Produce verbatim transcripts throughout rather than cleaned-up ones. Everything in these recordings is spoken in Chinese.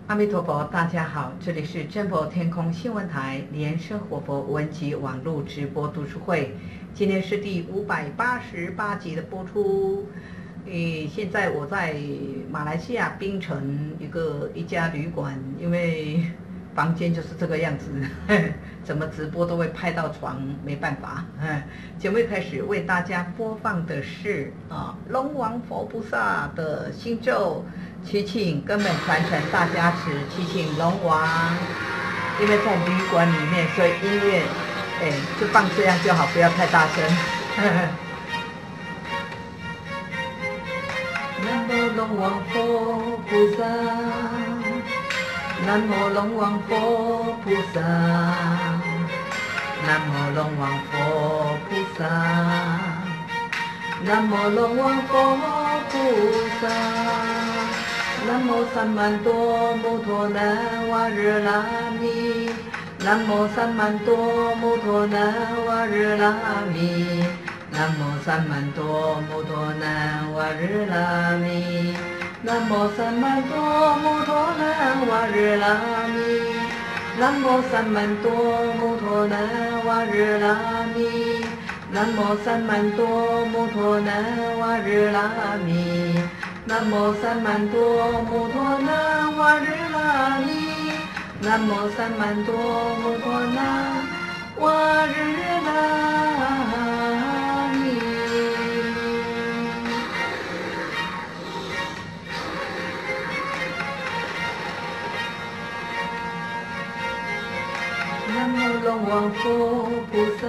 阿弥陀佛，大家好，这里是真佛天空新闻台莲生活佛文集网络直播读书会，今天是第五百八十八集的播出。诶，现在我在马来西亚槟城一个一家旅馆，因为房间就是这个样子，怎么直播都会拍到床，没办法。节目一开始为大家播放的是啊龙王佛菩萨的心咒。祈请根本传承大加持，祈请龙王，因为在旅馆里面，所以音乐，哎，就放这样就好，不要太大声。南无龙王佛菩萨，南无龙王佛菩萨，南无龙王佛菩萨，南无龙王佛菩萨。南无三曼多摩托南瓦日拉米，南无三曼多摩托南瓦日拉米，南无三曼多摩托南瓦日拉米，南无三曼多摩托南瓦日拉米，南无三曼多摩托南瓦日拉米，南无三曼多摩托南瓦日拉米。南无三曼多摩托南瓦日拉米，南无三曼多摩托南瓦日拉米。南无龙王佛菩萨，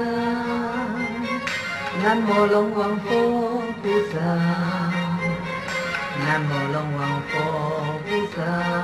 南无龙王佛菩萨。南无龙王佛菩萨，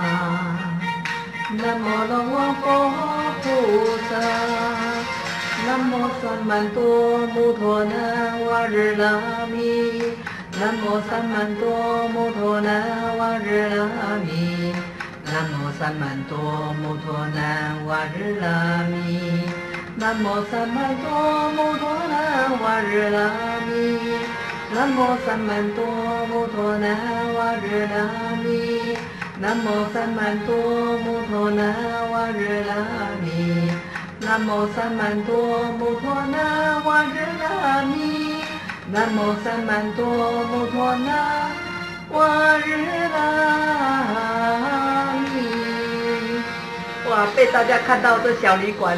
南无龙王佛菩萨，南无三曼多摩托南瓦日拉米，南无三曼多摩托南瓦日拉米，南无三曼多摩托南瓦日拉米，南无三曼多摩托南瓦日拉米。南无三曼多摩托南瓦日拉米，南无三曼多摩托南瓦日拉米，南无三曼多摩托南瓦日拉米，南无三曼多摩托南瓦日拉米。哇，被大家看到这小旅馆，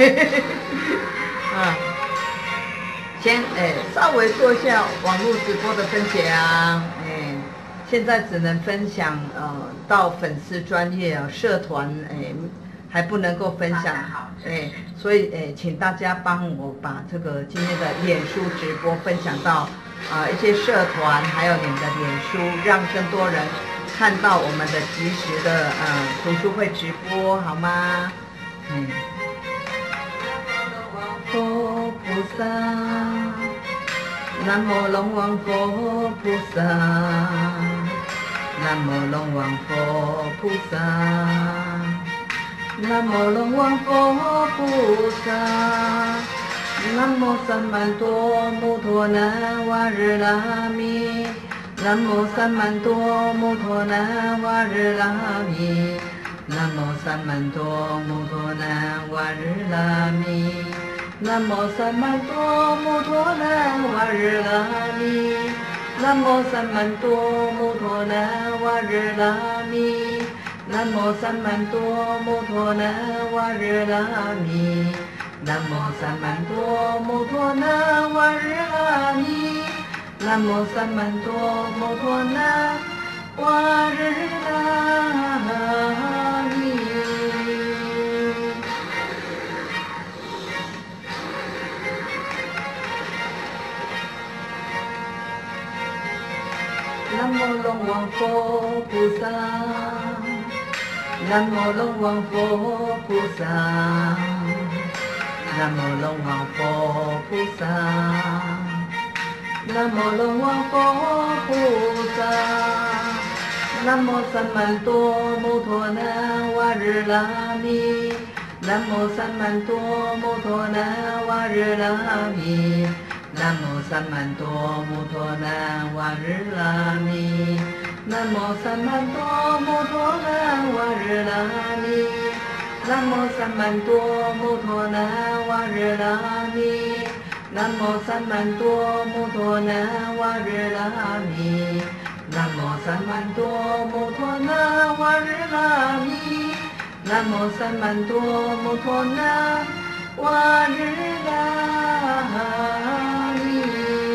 啊。先诶，稍微做一下网络直播的分享，诶，现在只能分享呃到粉丝专页啊，社团诶还不能够分享，诶，所以诶，请大家帮我把这个今天的脸书直播分享到啊、呃、一些社团，还有你们的脸书，让更多人看到我们的及时的呃读书会直播，好吗？嗯。佛菩萨，南无龙王佛菩萨，南无龙王佛菩萨，南无龙王佛菩萨，南无三曼多摩托南瓦日拉米，南无三曼多摩托南瓦日拉米，南无三曼多摩托南瓦日拉米。南无三曼多摩托南瓦日拉米，南无三曼多摩托南瓦日拉米，南无三曼多摩托南瓦日拉米，南无三曼多摩托南瓦日拉米，南无三曼多摩托南瓦日拉米。南无龙王佛菩萨，南无龙王佛菩萨，南无龙王佛菩萨，南无龙王佛菩萨，南无三曼多摩托南瓦日拉米，南无三曼多摩托南瓦日拉米。南无三曼多摩托南瓦日拉米，南无三曼多摩托南瓦日拉南无三曼多摩陀那瓦日拉米，南无三曼多摩陀那瓦日拉米，南无三曼多摩陀那瓦日拉米，南无三曼多摩陀那瓦日拉米。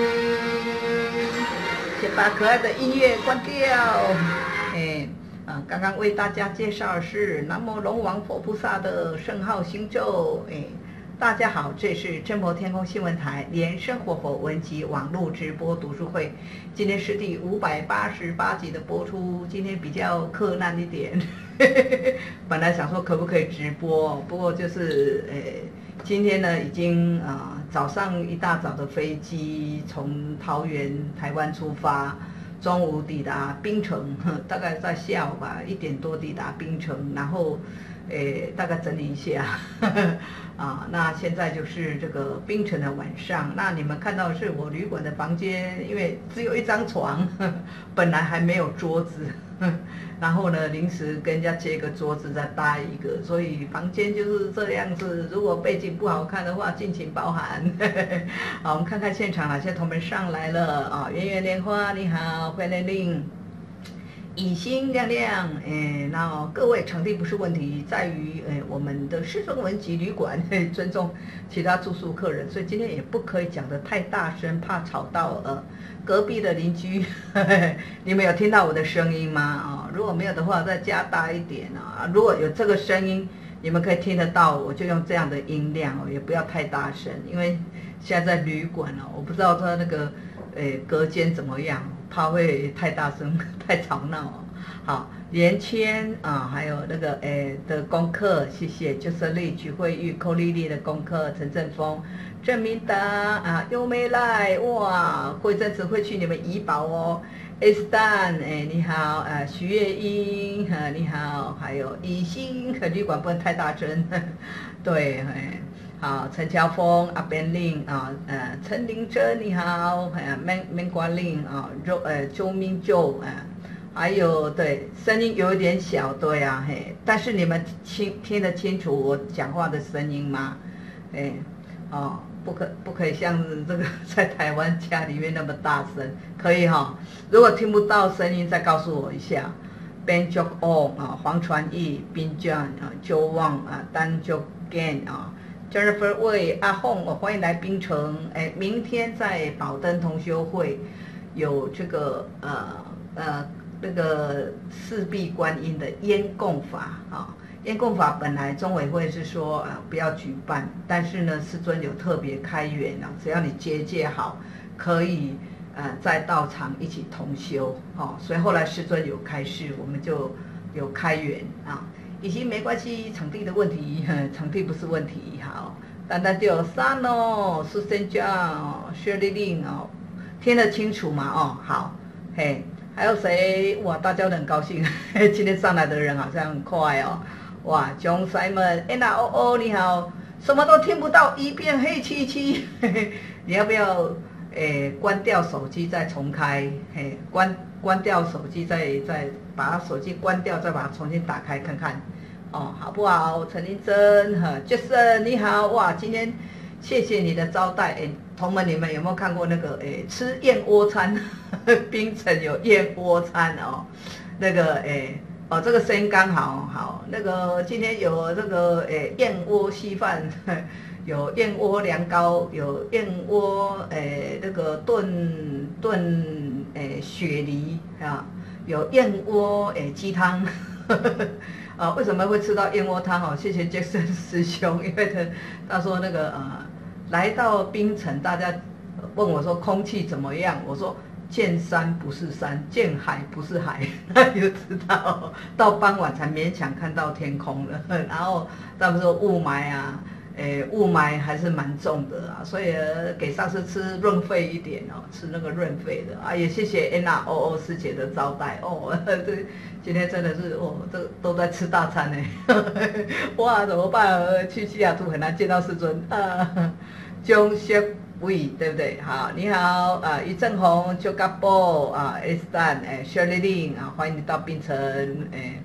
先把可爱的音乐关掉。哎。啊，刚刚为大家介绍的是南无龙王佛菩萨的圣号心咒。哎，大家好，这是真佛天空新闻台莲生活佛文集网络直播读书会，今天是第五百八十八集的播出。今天比较困难一点，本来想说可不可以直播，不过就是呃，今天呢已经啊、呃、早上一大早的飞机从桃园台湾出发。中午抵达槟城，大概在下午吧，一点多抵达槟城，然后，诶，大概整理一下，呵呵啊，那现在就是这个槟城的晚上。那你们看到的是我旅馆的房间，因为只有一张床，呵呵本来还没有桌子，呵呵然后呢，临时跟人家借个桌子再搭一个，所以房间就是这样子。如果背景不好看的话，敬请包涵。呵呵好，我们看看现场哪些同门上来了啊！圆圆莲花你好，慧玲玲，以心亮亮，哎，那各位场地不是问题，在于哎我们的师尊文集旅馆尊重其他住宿客人，所以今天也不可以讲得太大声，怕吵到呃隔壁的邻居。你们有听到我的声音吗？啊，如果没有的话，再加大一点啊。如果有这个声音，你们可以听得到，我就用这样的音量哦，也不要太大声，因为现在在旅馆哦，我不知道他那个诶隔间怎么样，怕会太大声、太吵闹哦。好，连谦啊，还有那个诶的功课，谢谢，就是丽曲慧玉、寇丽丽的功课，陈振峰、郑明达啊，又没来哇，过一阵子会去你们怡保哦。S 蛋，哎，你好，呃，徐月英，呃，你好，还有以心，可旅馆不能太大声，对，哎，好，陈乔峰，阿 Ben 令啊，呃，陈玲珍，你好，哎，Man Man 瓜令啊，周呃周明周啊，还有对，声音有一点小，对啊，嘿，但是你们听听得清楚我讲话的声音吗？哎，哦。不可不可以像这个在台湾家里面那么大声，可以哈、哦。如果听不到声音，再告诉我一下。Ben Jok On 啊，黄传义、宾 John 啊、周旺啊、丹 Jok Gan 啊、Jennifer Wei、阿凤，我欢迎来槟城。哎，明天在宝灯同修会有这个呃呃那个四臂观音的烟供法啊。烟供法本来中委会是说呃不要举办，但是呢师尊有特别开源啊，只要你结界好，可以呃在道场一起同修哦，所以后来师尊有开示，我们就有开源啊，已经没关系，场地的问题，场地不是问题，好，单单就有三哦，苏生江哦，薛丽玲哦，听得清楚吗？哦，好，嘿，还有谁？哇，大家都很高兴，今天上来的人好像很快哦。哇 ，John Simon，Anna 哦哦，你好，什么都听不到，一片黑漆漆。你要不要诶关掉手机再重开？嘿，关关掉手机再再把手机关掉，再把它重新打开看看，哦，好不好？陈林珍哈 ，Jason 你好，哇，今天谢谢你的招待，诶，同门你们有没有看过那个诶吃燕窝餐？槟城有燕窝餐哦，那个诶。哦，这个声音刚好好，那个今天有这个诶燕窝稀饭，有燕窝凉糕，有燕窝诶那个炖炖诶雪梨啊，有燕窝诶鸡汤。啊，为什么会吃到燕窝汤？哦，谢谢杰森师兄，因为他他说那个呃来到槟城，大家问我说空气怎么样，我说。见山不是山，见海不是海，那你就知道到傍晚才勉强看到天空了。然后他们说雾霾啊，诶，雾霾还是蛮重的啊，所以给上次吃润肺一点哦，吃那个润肺的啊。也谢谢 Anna 欧欧师姐的招待哦，这今天真的是哦，这都在吃大餐呢。哇，怎么办？去西雅图很难见到师尊啊，中学。喂，对不对？好，你好，啊，于正宏、邱家波啊 ，S 蛋，哎 ，Shirley Lin 啊，欢迎你到槟城，哎，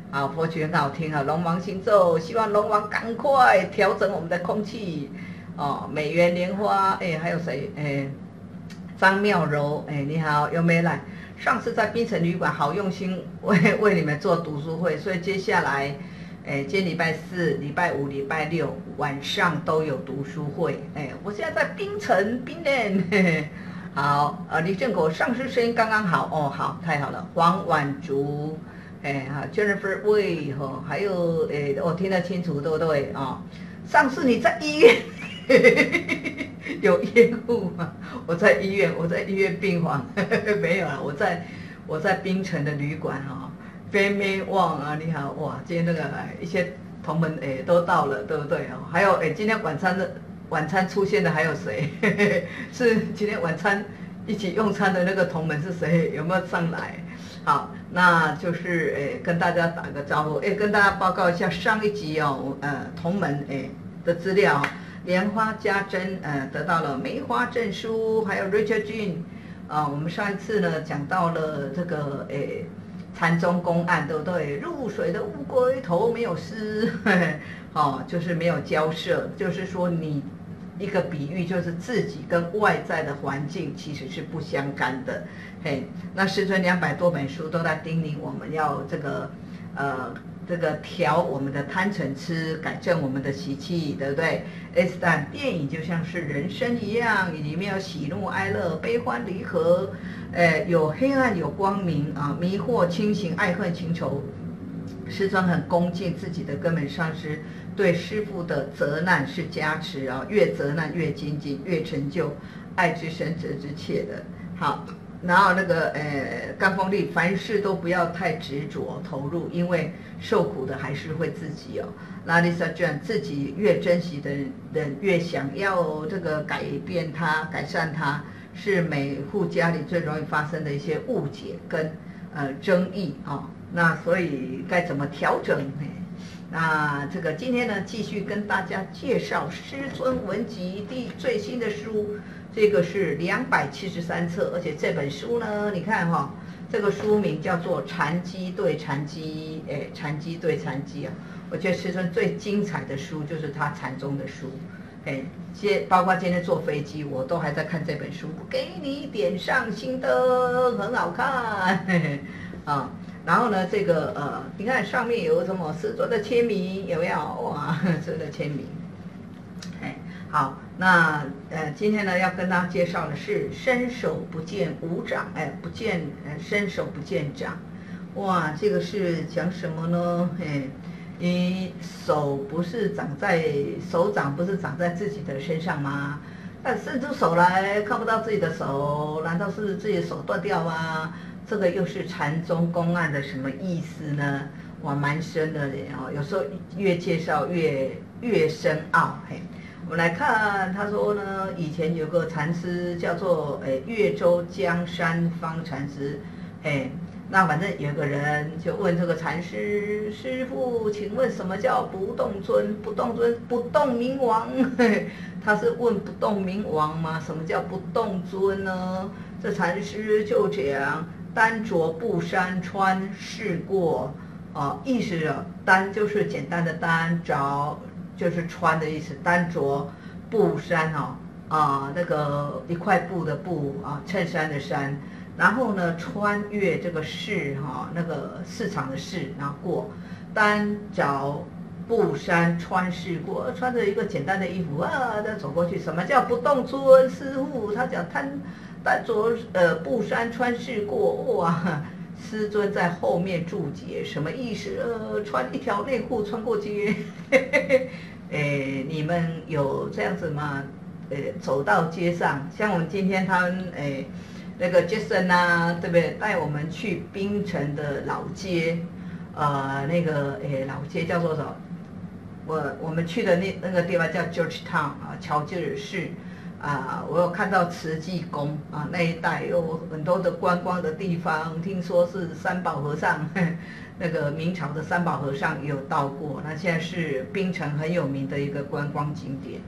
好，佛曲很好听啊，龙王行咒，希望龙王赶快调整我们的空气。哦，美元莲花，哎，还有谁？哎，张妙柔，哎，你好，有没有来？上次在槟城旅馆好用心为为你们做读书会，所以接下来，哎，今天礼拜四、礼拜五、礼拜六晚上都有读书会。哎，我现在在槟城槟城，嘿嘿。好，呃，李正国上次声音刚刚好哦，好，太好了。黄婉竹，哎，哈 ，Jennifer Wei 哈，还有哎，我听得清楚，对不对啊、哦？上次你在医院有烟雾吗？我在医院，我在医院病房，没有啊，我在我在槟城的旅馆哈、哦，飞妹旺啊，你好哇，今天那个一些同门哎都到了，对不对哦？还有哎，今天晚餐的。晚餐出现的还有谁？是今天晚餐一起用餐的那个同门是谁？有没有上来？好，那就是诶跟大家打个招呼，诶跟大家报告一下上一集哦，呃同门诶的资料，莲花家珍呃得到了梅花证书，还有 Richard Jun 啊、呃，我们上一次呢讲到了这个诶禅宗公案，对不对？入水的乌龟头没有湿，哦，就是没有交涉，就是说你。一个比喻就是自己跟外在的环境其实是不相干的，嘿，那师尊两百多本书都在叮咛我们要这个，呃，这个调我们的贪嗔痴，改正我们的习气，对不对？但电影就像是人生一样，里面有喜怒哀乐、悲欢离合，呃，有黑暗有光明啊，迷惑清醒、爱恨情仇。师尊很恭敬自己的根本上师。对师父的责难是加持啊，越责难越精进，越成就，爱之深责之切的。好，然后那个呃，甘风力，凡事都不要太执着投入，因为受苦的还是会自己哦。那 Lisa Jane 自己越珍惜的人，越想要这个改变它、改善它，是每户家里最容易发生的一些误解跟呃争议啊、哦。那所以该怎么调整？那这个今天呢，继续跟大家介绍《师尊文集》第最新的书，这个是两百七十三册，而且这本书呢，你看哈、哦，这个书名叫做《禅机对禅机》，哎，禅机对禅机啊，我觉得师尊最精彩的书就是他禅宗的书，哎，接包括今天坐飞机，我都还在看这本书，给你点上心灯，很好看，嘿嘿啊。然后呢，这个呃，你看上面有什么师尊的签名，有没有？哇，师尊的签名。哎，好，那呃，今天呢要跟大家介绍的是伸手不见五掌，哎，不见呃伸手不见掌。哇，这个是讲什么呢？哎，你手不是长在手掌不是长在自己的身上吗？但伸出手来看不到自己的手，难道是自己的手断掉吗？这个又是禅宗公案的什么意思呢？哇，蛮深的哦。有时候越介绍越越深奥。嘿，我们来看，他说呢，以前有个禅师叫做诶越州江山方禅师，哎，那反正有个人就问这个禅师师父，请问什么叫不动尊？不动尊，不动明王。嘿，他是问不动明王吗？什么叫不动尊呢？这禅师就讲。单着布衫穿试过，啊，意思啊，单就是简单的单，着就是穿的意思。单着布衫哈、哦，啊，那个一块布的布啊，衬衫的衫。然后呢，穿越这个市哈、哦，那个市场的市，然后过，单着布衫穿试过，穿着一个简单的衣服啊，再走过去。什么叫不动尊？师父他讲贪。单着呃布衫穿试过，哇！师尊在后面注解，什么意思？呃，穿一条内裤穿过街，诶，你们有这样子吗？呃，走到街上，像我们今天他们诶那个 Jason 啊，对不对？带我们去槟城的老街，呃，那个诶老街叫做什么？我我们去的那那个地方叫 Georgetown 啊，乔治尔市。啊，我有看到慈济宫啊，那一带有很多的观光的地方，听说是三宝和尚，那个明朝的三宝和尚也有到过。那现在是槟城很有名的一个观光景点。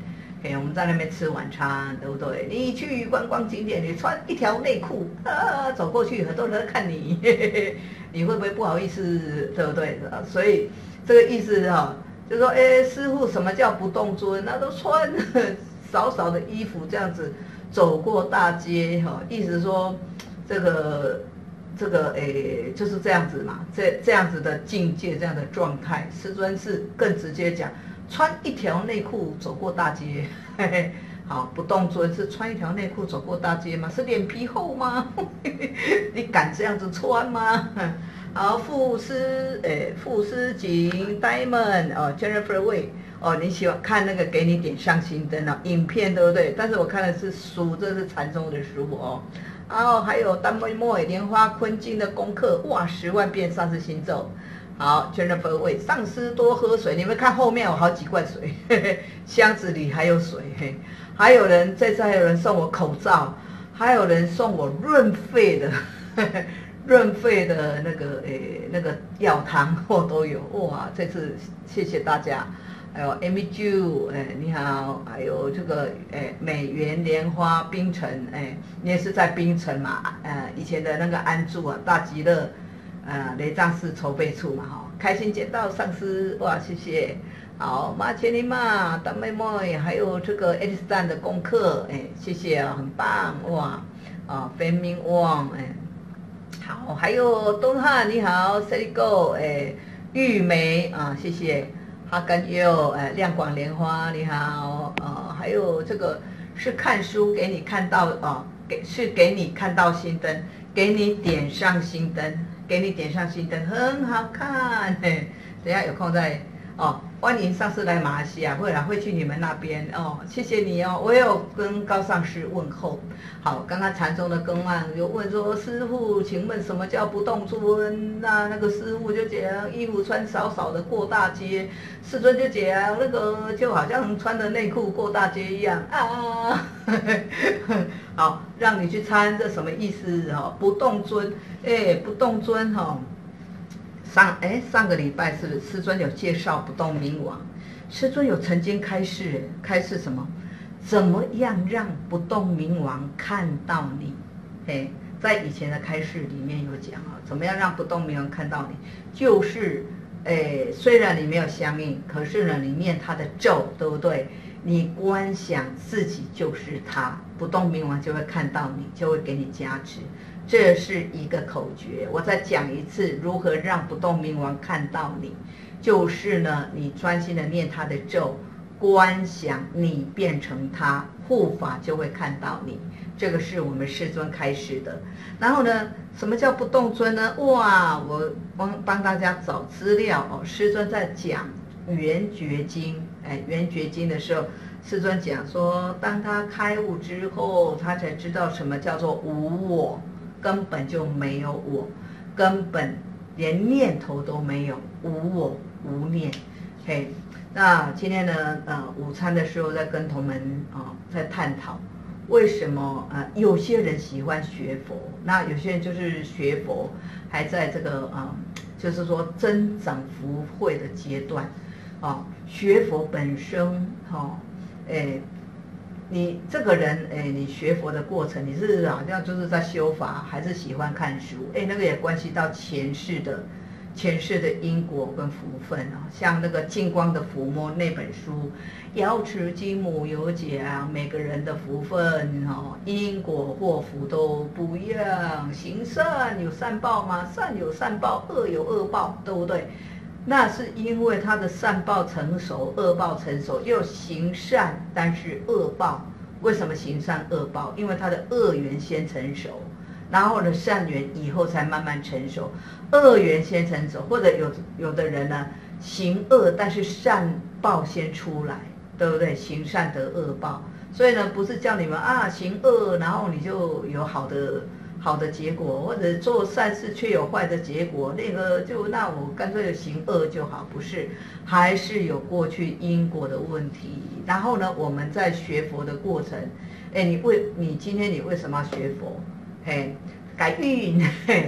嘿，我们在那边吃晚餐，对不对？你去观光景点，你穿一条内裤啊，走过去很多人在看你，嘿嘿嘿，你会不会不好意思，对不对？所以这个意思哈、哦，就说，哎，师父，什么叫不动尊？那都穿少少的衣服这样子走过大街，哈、哦，意思说这个这个，哎，就是这样子嘛，这这样子的境界，这样的状态，师尊是更直接讲。穿一条内裤走过大街，嘿嘿，好，不动尊是穿一条内裤走过大街吗？是脸皮厚吗？你敢这样子穿吗？好，傅斯，诶，傅斯景 Diamond 哦 ，Jennifer Wei 哦，你喜欢看那个给你点上心灯哦，影片对不对？但是我看的是书，这是禅宗的书哦。然后还有丹妹妹莲花坤经的功课，哇，十万遍上师心咒。好 ，Jennifer 喂，上师多喝水。你们看后面有好几罐水，嘿嘿，箱子里还有水。嘿，还有人这次还有人送我口罩，还有人送我润肺的，嘿嘿，润肺的那个诶那个药汤，我都有。哇，这次谢谢大家。还有 Amy Ju， 哎，你好。还有这个诶美元莲花槟城，哎，你也是在槟城嘛？呃，以前的那个安住啊，大吉乐。呃，雷藏寺筹备处嘛，哈，开心见到上师，哇，谢谢。好，马千里嘛，大妹妹，还有这个 X 站的功课，哎，谢谢啊，很棒，哇，啊，飞明旺，哎，好，还有东汉，你好 ，Sally Go， 哎，玉梅啊，谢谢，哈根佑，哎，亮广莲花，你好，啊，还有这个是看书给你看到啊，给是给你看到心灯，给你点上心灯。给你点上心灯，很好看。嘿，等一下有空再哦，欢迎上师来马来西亚，会来会去你们那边哦，谢谢你哦。我也有跟高上师问候。好，刚刚禅宗的公案有问说，师父，请问什么叫不动尊？那那个师父就讲，衣服穿少少的过大街。世尊就讲，那个就好像穿着内裤过大街一样啊。好，让你去参，这什么意思？哈，不动尊。哎，不动尊哈、哦，上哎上个礼拜是师尊有介绍不动明王，师尊有曾经开示，开示什么？怎么样让不动明王看到你？哎，在以前的开示里面有讲啊，怎么样让不动明王看到你？就是哎，虽然你没有相应，可是呢，你念他的咒，对不对？你观想自己就是他，不动明王就会看到你，就会给你加持。这是一个口诀，我再讲一次，如何让不动明王看到你？就是呢，你专心的念他的咒，观想你变成他，护法就会看到你。这个是我们师尊开示的。然后呢，什么叫不动尊呢？哇，我帮帮大家找资料哦。师尊在讲圆觉经，哎，圆觉经的时候，师尊讲说，当他开悟之后，他才知道什么叫做无我。根本就没有我，根本连念头都没有，无我无念。嘿，那今天呢，呃，午餐的时候在跟同门啊、呃、在探讨，为什么呃有些人喜欢学佛，那有些人就是学佛还在这个啊、呃，就是说增长福慧的阶段啊、呃，学佛本身哈，哦诶。你这个人，哎，你学佛的过程，你是好像就是在修法，还是喜欢看书？哎，那个也关系到前世的前世的因果跟福分啊。像那个净光的伏魔那本书，瑶池金母有讲，每个人的福分哦，因果祸福都不一样。行善有善报吗？善有善报，恶有恶报，对不对？那是因为他的善报成熟，恶报成熟，又行善，但是恶报。为什么行善恶报？因为他的恶缘先成熟，然后呢善缘以后才慢慢成熟。恶缘先成熟，或者有有的人呢行恶，但是善报先出来，对不对？行善得恶报，所以呢不是叫你们啊行恶，然后你就有好的。好的结果，或者做善事却有坏的结果，那个就那我干脆行恶就好，不是，还是有过去因果的问题。然后呢，我们在学佛的过程，哎，你为你今天你为什么要学佛？嘿，改运，嘿，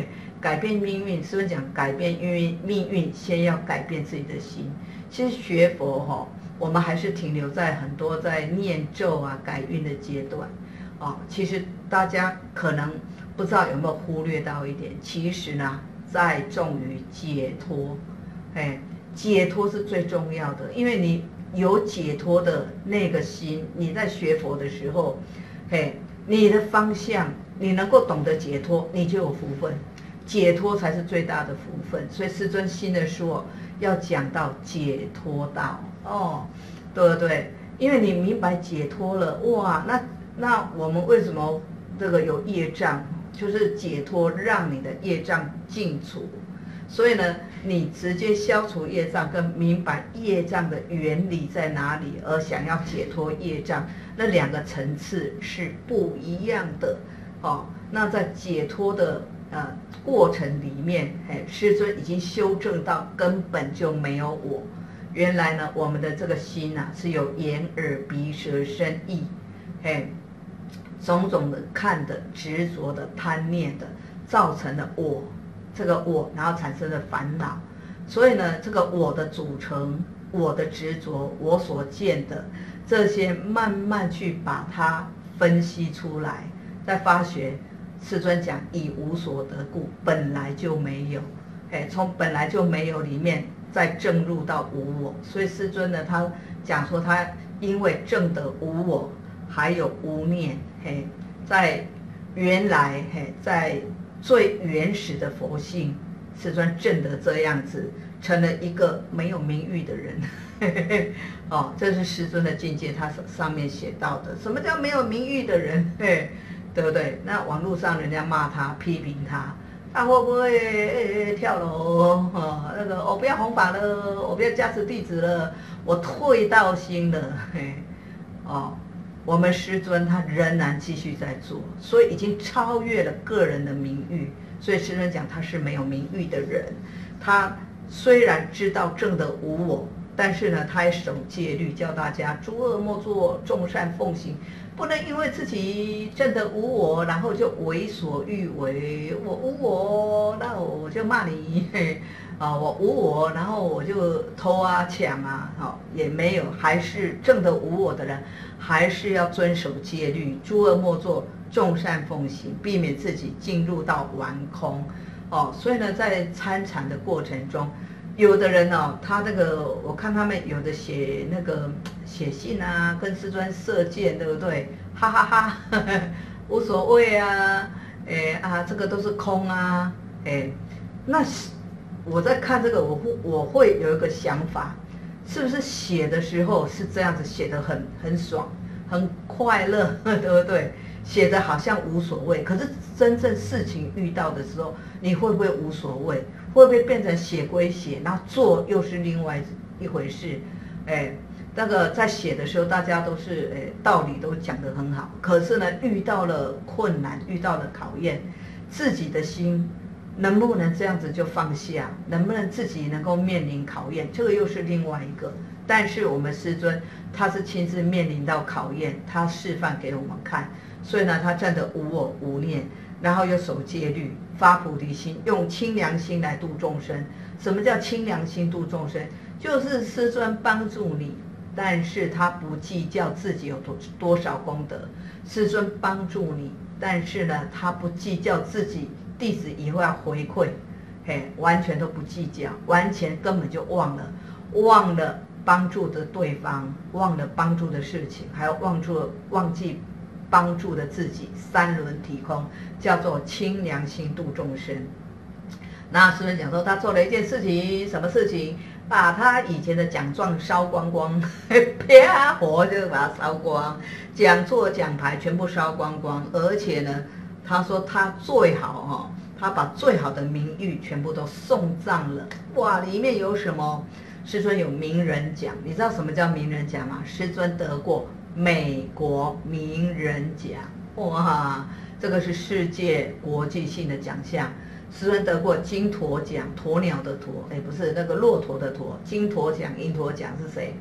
改变命运，师父讲改变命运，命运先要改变自己的心。其实学佛哈、哦，我们还是停留在很多在念咒啊、改运的阶段。哦，其实大家可能不知道有没有忽略到一点，其实呢，在重于解脱。哎，解脱是最重要的，因为你有解脱的那个心，你在学佛的时候，嘿，你的方向，你能够懂得解脱，你就有福分。解脱才是最大的福分。所以师尊新的书哦，要讲到解脱道哦，对不对？因为你明白解脱了，哇，那那我们为什么这个有业障？就是解脱，让你的业障尽除。所以呢，你直接消除业障，跟明白业障的原理在哪里，而想要解脱业障，那两个层次是不一样的。哦，那在解脱的呃过程里面，哎，师尊已经修正到根本就没有我。原来呢，我们的这个心啊，是有眼耳鼻舌身意，哎，种种的看的、执着的、贪念的，造成了我。这个我，然后产生了烦恼，所以呢，这个我的组成，我的执着，我所见的这些，慢慢去把它分析出来。在发学，师尊讲以无所得故，本来就没有，哎，从本来就没有里面再证入到无我。所以师尊呢，他讲说他因为证得无我，还有无念，嘿，在原来嘿在。最原始的佛性，师尊证得这样子，成了一个没有名誉的人。哦，这是师尊的境界，他上面写到的。什么叫没有名誉的人？嘿，对不对？那网络上人家骂他、批评他，他会不会跳楼？哦，那个我不要弘法了，我不要加持弟子了，我退道心了。嘿，哦。我们师尊他仍然继续在做，所以已经超越了个人的名誉。所以师尊讲他是没有名誉的人，他虽然知道正的无我，但是呢，他也守戒律，教大家诸恶莫作，众善奉行，不能因为自己正的无我，然后就为所欲为。我无我，那我就骂你。嘿啊，我无我，然后我就偷啊抢啊，好也没有，还是正的无我的人，还是要遵守戒律，诸恶莫作，众善奉行，避免自己进入到玩空。哦，所以呢，在参禅的过程中，有的人哦，他那个我看他们有的写那个写信啊，跟师尊射箭，对不对？哈哈哈，呵呵无所谓啊，哎啊，这个都是空啊，哎，那我在看这个，我会我会有一个想法，是不是写的时候是这样子写的很很爽，很快乐，对不对？写的好像无所谓，可是真正事情遇到的时候，你会不会无所谓？会不会变成写归写，然后做又是另外一回事？哎，那个在写的时候，大家都是哎道理都讲得很好，可是呢，遇到了困难，遇到了考验，自己的心。能不能这样子就放下？能不能自己能够面临考验？这个又是另外一个。但是我们师尊他是亲自面临到考验，他示范给我们看。所以呢，他站得无我无念，然后又守戒律，发菩提心，用清凉心来度众生。什么叫清凉心度众生？就是师尊帮助你，但是他不计较自己有多多少功德。师尊帮助你，但是呢，他不计较自己。弟子以后要回馈，嘿，完全都不计较，完全根本就忘了，忘了帮助的对方，忘了帮助的事情，还有忘住忘记帮助的自己，三轮体空，叫做清凉心度众生。那师父讲说，他做了一件事情，什么事情？把他以前的奖状烧光光，啪火就把它烧光，讲座奖牌全部烧光光，而且呢。他说他最好哈，他把最好的名誉全部都送葬了。哇，里面有什么？师尊有名人奖，你知道什么叫名人奖吗？师尊得过美国名人奖，哇，这个是世界国际性的奖项。师尊得过金驼奖，鸵鸟的鸵，哎，不是那个骆驼的驼，金驼奖、银驼奖是谁？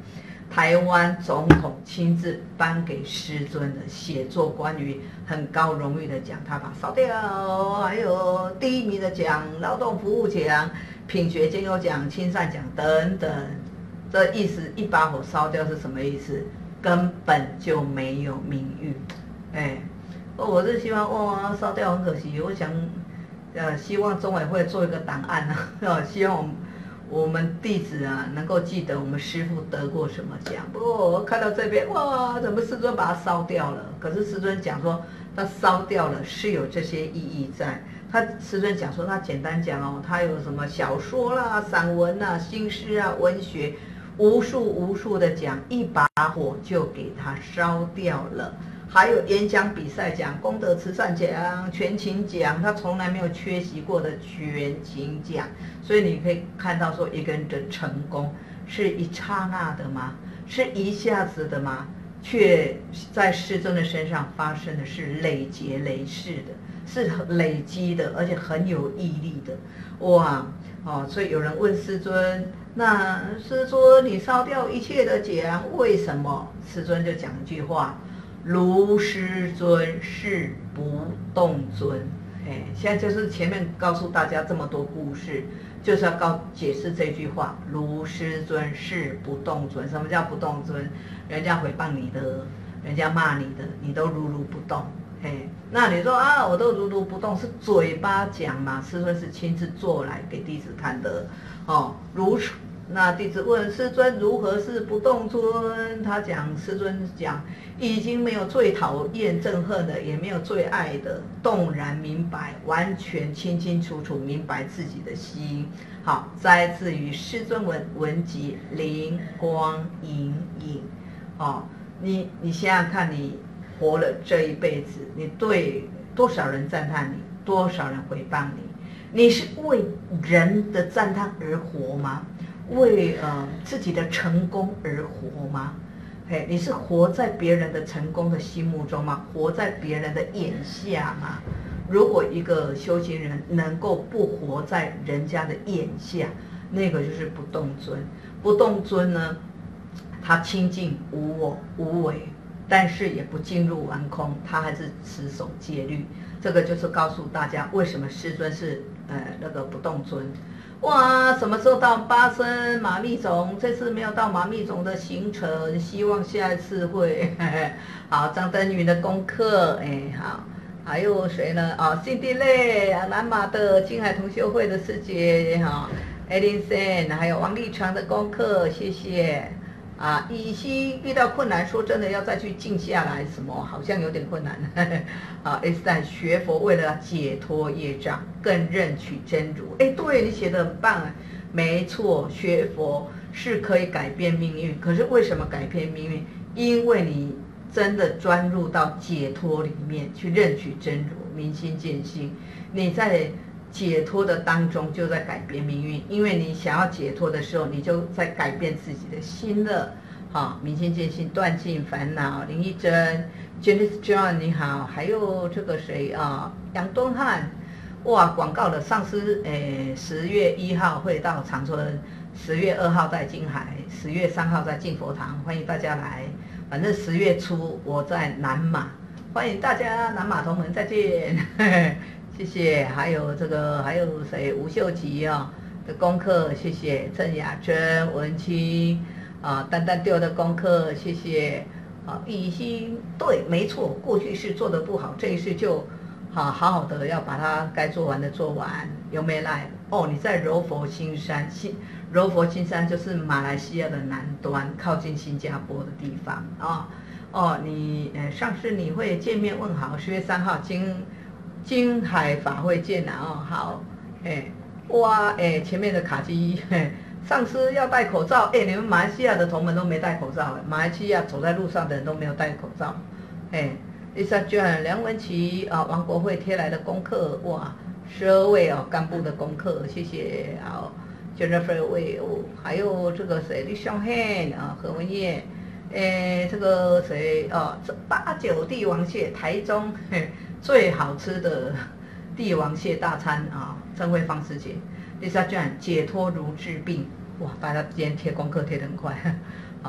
台湾总统亲自颁给师尊的写作关于很高荣誉的奖，他把烧掉，还有第一名的奖、劳动服务奖、品学兼优奖、亲善奖等等，这意思一把火烧掉是什么意思？根本就没有名誉，哎，我是希望哇烧掉很可惜，我想，呃，希望中委会做一个档案啊，希望我们。我们弟子啊，能够记得我们师父得过什么奖。不过我看到这边，哇，怎么师尊把它烧掉了？可是师尊讲说，他烧掉了是有这些意义在。他师尊讲说，他简单讲哦，他有什么小说啦、散文啊、新诗啊、文学，无数无数的奖，一把火就给他烧掉了。还有演讲比赛奖、功德慈善奖、全勤奖，他从来没有缺席过的全勤奖。所以你可以看到说，一个人的成功是一刹那的吗？是一下子的吗？却在师尊的身上发生的是累劫累世的，是累积的，而且很有毅力的。哇哦！所以有人问师尊，那师尊你烧掉一切的奖，为什么？师尊就讲一句话。如师尊是不动尊，哎，现在就是前面告诉大家这么多故事，就是要告解释这句话：如师尊是不动尊。什么叫不动尊？人家诽谤你的，人家骂你的，你都如如不动。哎，那你说啊，我都如如不动，是嘴巴讲嘛？师尊是亲自做来给弟子看的，哦，如那弟子问师尊如何是不动尊？他讲师尊讲已经没有最讨厌憎恨的，也没有最爱的，动然明白，完全清清楚楚明白自己的心。好，摘自于师尊文文集灵光隐隐。哦，你你想想看，你活了这一辈子，你对多少人赞叹你，多少人诽谤你？你是为人的赞叹而活吗？为呃自己的成功而活吗？嘿，你是活在别人的成功的心目中吗？活在别人的眼下吗？如果一个修行人能够不活在人家的眼下，那个就是不动尊。不动尊呢，他清净无我无为，但是也不进入完空，他还是持守戒律。这个就是告诉大家为什么师尊是呃那个不动尊。哇，什么时候到巴生马密种？这次没有到马密种的行程，希望下一次会。嘿嘿好，张登云的功课，哎，好，还有谁呢？啊、哦，辛迪类，南马的金海同修会的师姐，哈、哦，艾琳森，还有王立长的功课，谢谢。啊，以西遇到困难，说真的要再去静下来，什么好像有点困难。啊 ，S 但学佛为了解脱业障，更认取真如。哎，对你写的很棒，没错，学佛是可以改变命运。可是为什么改变命运？因为你真的钻入到解脱里面去认取真如，明心见性。你在解脱的当中就在改变命运，因为你想要解脱的时候，你就在改变自己的心了。好，明心见性，断尽烦恼。林义珍 ，Janice John 你好，还有这个谁啊？杨敦汉，哇，广告的上司，诶，十月一号会到长春，十月二号在金海，十月三号在净佛堂，欢迎大家来。反正十月初我在南马，欢迎大家南马同门再见。谢谢，还有这个还有谁？吴秀吉啊、哦、的功课，谢谢郑雅珍、文清啊，丹丹丢的功课，谢谢啊，一心对，没错，过去式做的不好，这一世就好好好的要把它该做完的做完。有没来？哦，你在柔佛新山，新柔佛新山就是马来西亚的南端，靠近新加坡的地方啊。哦，你呃上次你会见面问好，十月三号经。金海法会见啊！哦，好，哎，哇，哎，前面的卡机，上司要戴口罩，哎，你们马来西亚的同门都没戴口罩，马来西亚走在路上的人都没有戴口罩，哎，Lisa John、梁文琪啊，王国会贴来的功课，哇，十二位哦干部的功课，谢谢，好 ，Jennifer Wei 哦，还有这个谁，李尚汉啊，何文燕，哎，这个谁哦，这八九帝王蟹，台中，嘿。最好吃的帝王蟹大餐啊！郑慧芳师姐，丽莎卷解脱如治病，哇！大家今天贴功课贴得很快啊！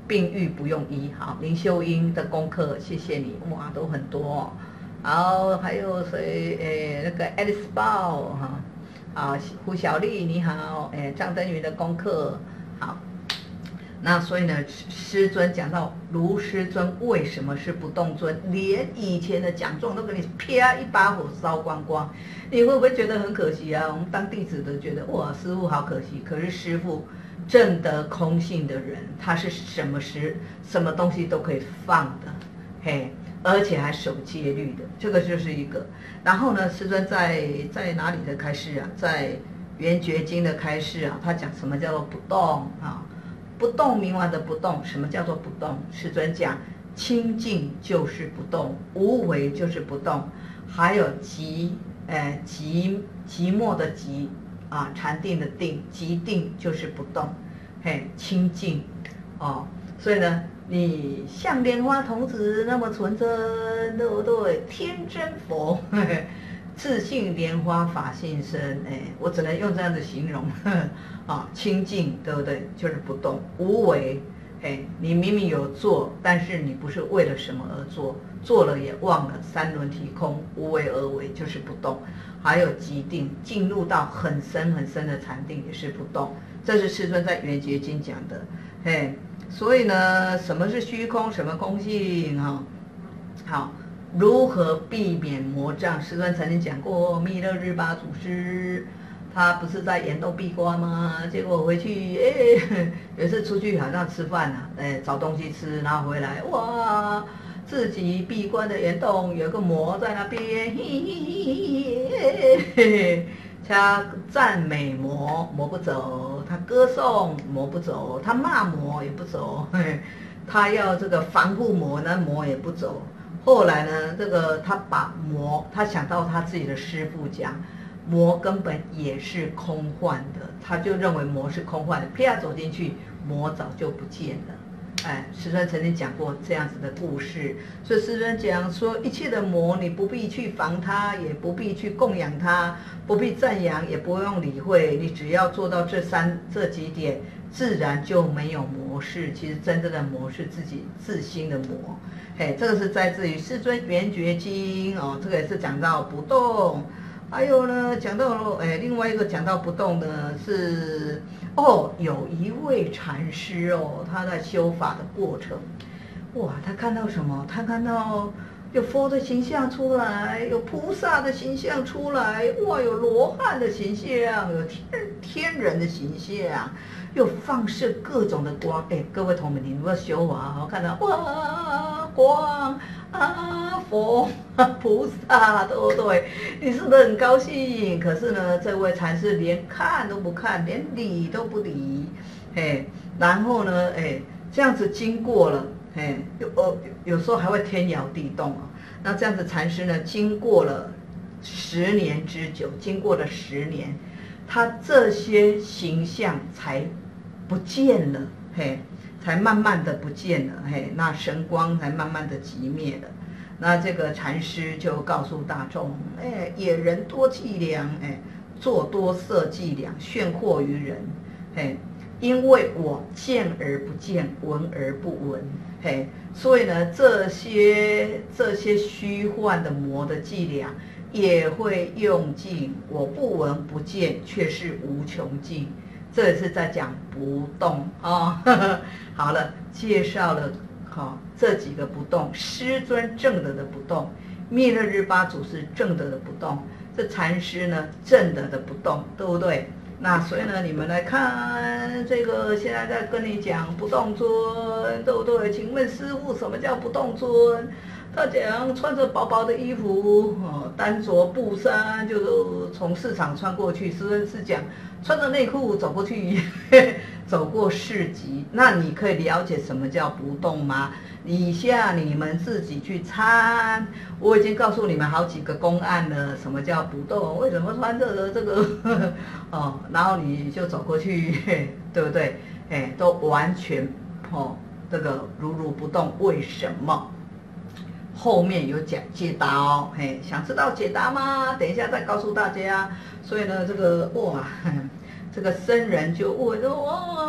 病愈不用医。好，林秀英的功课，谢谢你，哇，都很多、哦。好，还有谁？诶，那个 Alice 鲍哈，啊，胡小丽你好，诶，张登云的功课好。那所以呢，师尊讲到卢师尊为什么是不动尊，连以前的奖状都给你啪一把火烧光光，你会不会觉得很可惜啊？我们当弟子的觉得哇，师父好可惜。可是师父证得空性的人，他是什么时什么东西都可以放的，嘿，而且还守戒律的，这个就是一个。然后呢，师尊在在哪里的开示啊？在圆觉经的开示啊，他讲什么叫做不动啊？不动明完的不动，什么叫做不动？师尊讲清净就是不动，无为就是不动，还有寂，呃寂寂寞的寂啊，禅定的定，寂定就是不动，嘿，清净哦。所以呢，你像莲花童子那么纯真，对不对？天真佛，嘿嘿，自信莲花法性身，哎，我只能用这样的形容。呵呵啊，清净对不对？就是不动，无为。哎，你明明有做，但是你不是为了什么而做，做了也忘了三轮体空，无为而为就是不动。还有极定，进入到很深很深的禅定也是不动。这是师尊在圆觉经讲的。哎，所以呢，什么是虚空？什么空性？哈、哦，好，如何避免魔障？师尊曾经讲过，弥勒日巴祖师。他不是在岩洞闭关吗？结果回去，哎，有一次出去好像吃饭啊，哎，找东西吃，然后回来，哇，自己闭关的岩洞有个魔在那边，嘿嘿嘿嘿，他赞美魔，魔不走；他歌颂，魔不走；他骂魔也不走，嘿，他要这个防护魔，那魔也不走。后来呢，这个他把魔，他想到他自己的师父讲。魔根本也是空幻的，他就认为魔是空幻的，啪走进去，魔早就不见了。哎，师尊曾经讲过这样子的故事，所以师尊讲说，一切的魔你不必去防它，也不必去供养它，不必赞扬，也不用理会，你只要做到这三这几点，自然就没有魔事。其实真正的魔是自己自心的魔。嘿，这个是在自于师尊圆觉经哦，这个也是讲到不动。还有呢，讲到了，哎，另外一个讲到不动的是，哦，有一位禅师哦，他在修法的过程，哇，他看到什么？他看到有佛的形象出来，有菩萨的形象出来，哇，有罗汉的形象，有天天人的形象，又放射各种的光。哎，各位同学们，你如果修法，我看到哇，光。啊，佛菩萨，对不对？你是不是很高兴？可是呢，这位禅师连看都不看，连理都不理，嘿，然后呢，哎，这样子经过了，嘿，有呃有时候还会天摇地动啊。那这样子禅师呢，经过了十年之久，经过了十年，他这些形象才不见了，嘿。才慢慢的不见了，嘿，那神光才慢慢的寂灭了。那这个禅师就告诉大众，哎，野人多伎俩，哎，做多设伎俩，炫惑于人，嘿，因为我见而不见，闻而不闻，嘿，所以呢，这些这些虚幻的魔的伎俩也会用尽，我不闻不见，却是无穷尽。这也是在讲不动啊、哦。好了，介绍了好、哦、这几个不动，师尊证得的不动，弥勒日巴祖师证得的不动，这禅师呢证得的不动，对不对？那所以呢，你们来看这个，现在在跟你讲不动尊，对不对？请问师父，什么叫不动尊？他讲穿着薄薄的衣服，哦，单着布衫，就从市场穿过去。师尊是讲穿着内裤走过去，走过市集。那你可以了解什么叫不动吗？以下你们自己去参。我已经告诉你们好几个公案了，什么叫不动？为什么穿着这个哦，然后你就走过去，对不对？哎，都完全哦，这个如如不动，为什么？后面有讲解答哦，嘿，想知道解答吗？等一下再告诉大家。所以呢，这个哇，这个僧人就问说：哇，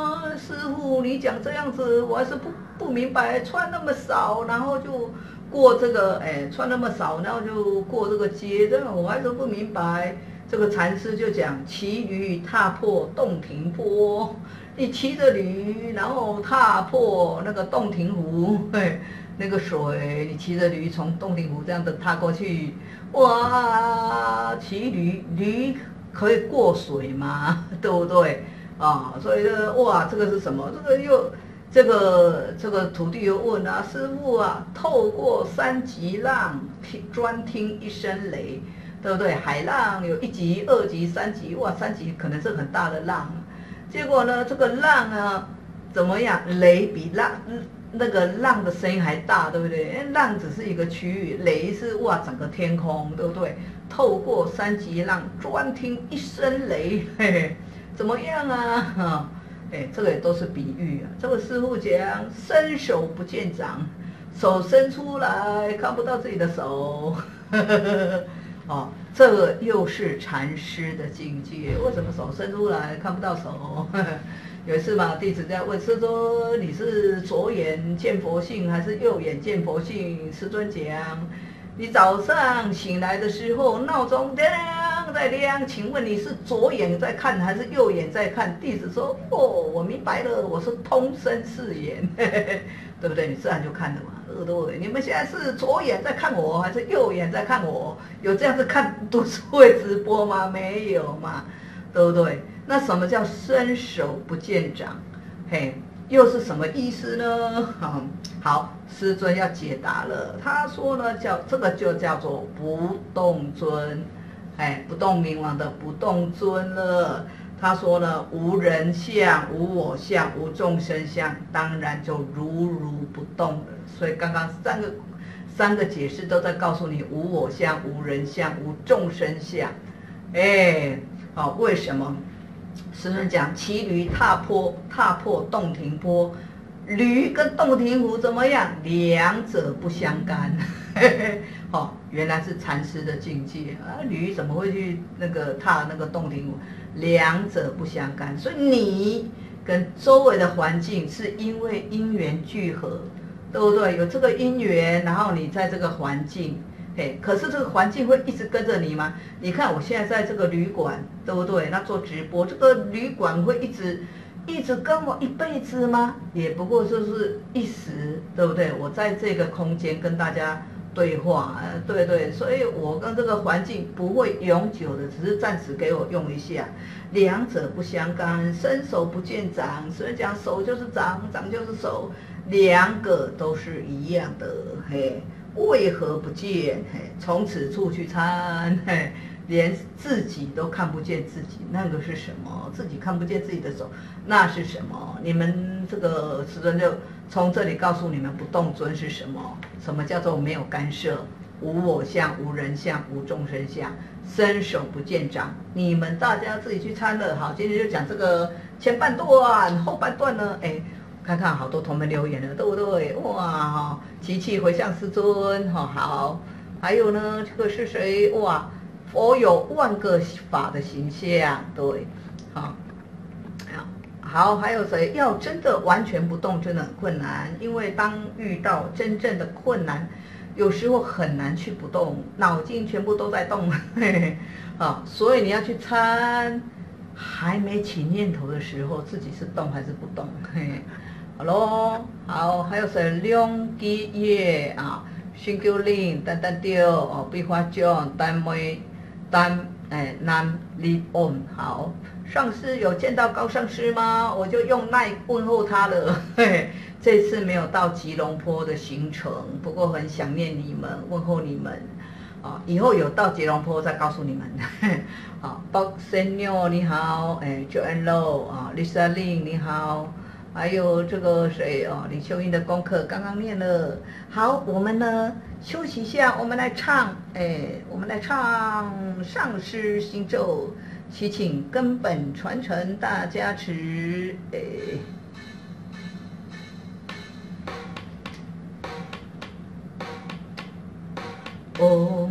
师傅，你讲这样子，我还是不不明白，穿那么少，然后就过这个，哎，穿那么少，然后就过这个街，这样我还是不明白。这个禅师就讲，骑驴踏破洞庭波，你骑着驴，然后踏破那个洞庭湖，嘿，那个水，你骑着驴从洞庭湖这样子踏过去，哇，骑驴驴可以过水吗？对不对？啊，所以呢，哇，这个是什么？这个又这个这个徒弟又问啊，师父啊，透过三级浪，听专听一声雷，对不对？海浪有一级、二级、三级，哇，三级可能是很大的浪，结果呢，这个浪啊，怎么样？雷比浪那个浪的声音还大，对不对？因为浪只是一个区域，雷是哇整个天空，对不对？透过三级浪，专听一声雷，嘿嘿。怎么样啊？哈，哎，这个也都是比喻啊。这个师父讲，伸手不见掌，手伸出来看不到自己的手，呵呵呵哦，这个又是禅师的境界。为什么手伸出来看不到手？呵呵有一次嘛，弟子在问师尊：“你是左眼见佛性还是右眼见佛性？”师尊讲：“你早上醒来的时候，闹钟亮在亮，请问你是左眼在看还是右眼在看？”弟子说：“哦，我明白了，我是通身四眼，嘿嘿嘿，对不对？你自然就看了嘛。对不对？你们现在是左眼在看我，还是右眼在看我？有这样子看读书会直播吗？没有嘛，对不对？那什么叫伸手不见掌？嘿。”又是什么意思呢？嗯、好，师尊要解答了。他说呢，叫这个就叫做不动尊，哎，不动明王的不动尊了。他说呢，无人相，无我相，无众生相，当然就如如不动了。所以刚刚三个三个解释都在告诉你，无我相，无人相，无众生相。哎，好、哦，为什么？师尊讲，骑驴踏破踏破洞庭波，驴跟洞庭湖怎么样？两者不相干。哦，原来是禅师的境界啊！驴怎么会去那个踏那个洞庭湖？两者不相干，所以你跟周围的环境是因为因缘聚合，对不对？有这个因缘，然后你在这个环境。嘿，可是这个环境会一直跟着你吗？你看我现在在这个旅馆，对不对？那做直播，这个旅馆会一直一直跟我一辈子吗？也不过就是一时，对不对？我在这个空间跟大家对话，呃，对对，所以我跟这个环境不会永久的，只是暂时给我用一下，两者不相干，伸手不见掌，所以讲手就是掌，掌就是手，两个都是一样的，嘿。为何不见？嘿，从此处去参，嘿，连自己都看不见自己，那个是什么？自己看不见自己的手，那是什么？你们这个师尊就从这里告诉你们，不动尊是什么？什么叫做没有干涉？无我相，无人相，无众生相，伸手不见掌。你们大家自己去参了。好，今天就讲这个前半段，后半段呢，哎。看看好多同门留言了，对不对？哇哈，祈祈回向师尊哈，好。还有呢，这个是谁？哇，佛有万个法的形象，对，好，好，还有谁？要真的完全不动，真的很困难，因为当遇到真正的困难，有时候很难去不动，脑筋全部都在动，嘿嘿，啊，所以你要去参，还没起念头的时候，自己是动还是不动？嘿嘿。好咯，好，还有谁？两基业啊，新九零，单单丢哦，壁花奖，单妹，单哎南离 on 好，上师有见到高上师吗？我就用耐问候他了。嘿嘿，这次没有到吉隆坡的行程，不过很想念你们，问候你们。啊，以后有到吉隆坡再告诉你们。啊 ，Box Senior 你好，哎 ，Joanne Low 啊 ，Lisa Lin 你好。还有这个谁哦，李秀英的功课刚刚念了。好，我们呢休息一下，我们来唱，哎，我们来唱上师行咒，祈请根本传承大加持，哎。Om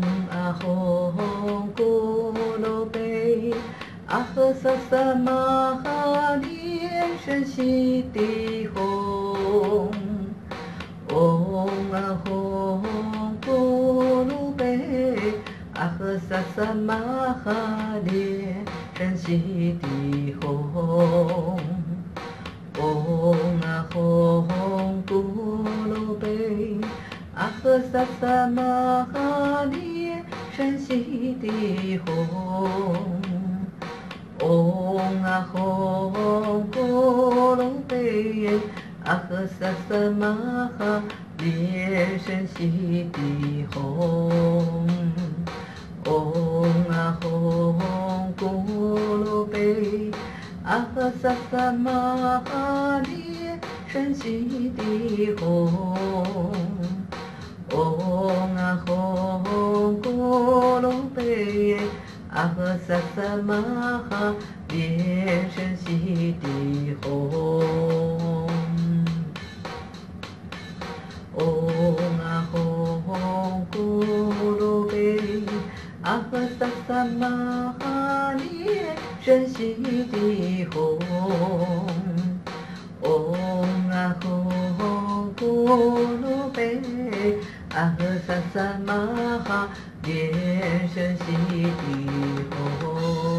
Ahom Guru Be Ahasasa Maha Nian Shen 生悉地吽。嗡啊吽咕噜贝阿呵萨萨玛哈列生悉地吽。嗡啊吽咕噜贝阿呵萨萨玛哈列生悉地吽。嗡啊吽咕噜贝阿呵萨萨玛哈列生悉地吽。嗡啊吽咕噜贝阿呵萨萨玛哈列生悉地吽。嗡啊吽咕噜贝阿呵萨萨玛哈列生悉地吽。嗡啊吽咕噜贝阿呵萨萨玛哈列生悉地吽。嗡啊吽咕噜贝阿呵萨萨玛哈列生悉地吽。